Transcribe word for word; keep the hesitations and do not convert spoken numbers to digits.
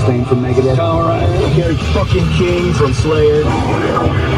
Fame from Megadeth. All right. Gary fucking King from Slayer.